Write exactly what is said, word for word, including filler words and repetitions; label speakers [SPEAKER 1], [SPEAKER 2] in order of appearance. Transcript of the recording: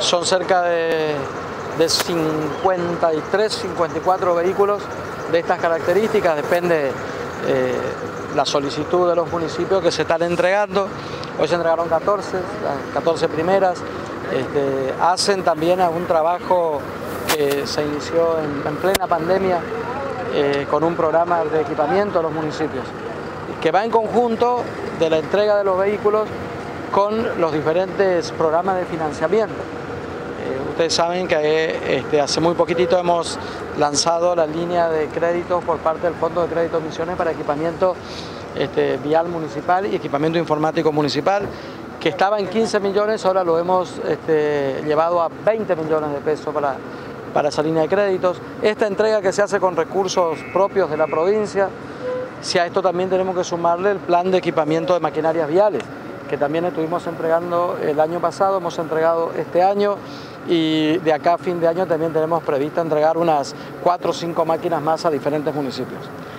[SPEAKER 1] son cerca de, de cincuenta y tres, cincuenta y cuatro vehículos de estas características, depende eh, la solicitud de los municipios que se están entregando. Hoy se entregaron catorce, las catorce primeras. Este, hacen también algún trabajo que se inició en, en plena pandemia eh, con un programa de equipamiento a los municipios, que va en conjunto de la entrega de los vehículos con los diferentes programas de financiamiento. Eh, ustedes saben que eh, este, hace muy poquitito hemos lanzado la línea de créditos por parte del Fondo de Crédito Misiones para equipamiento este, vial municipal y equipamiento informático municipal, que estaba en quince millones, ahora lo hemos este, llevado a veinte millones de pesos para, para esa línea de créditos. Esta entrega que se hace con recursos propios de la provincia, si a esto también tenemos que sumarle el plan de equipamiento de maquinarias viales, que también estuvimos entregando el año pasado, hemos entregado este año, y de acá a fin de año también tenemos previsto entregar unas cuatro o cinco máquinas más a diferentes municipios.